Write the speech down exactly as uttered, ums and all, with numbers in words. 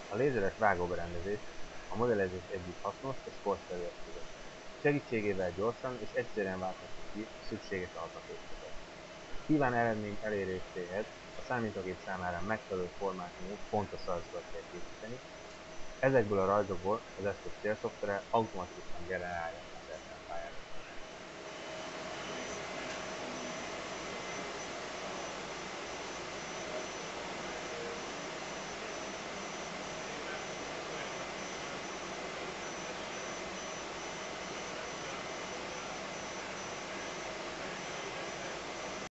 A lézeres vágóberendezés a modellezés egyik hasznos és korszerű eszköze. Segítségével gyorsan és egyszerűen válthatjuk ki a szükséges alkatrészeket. Kíván eredmény eléréséhez a számítógép számára megfelelő formátumú, pontos rajzokat kell készíteni. Ezekből a rajzokból az eszköz célszoftvere automatikusan generálja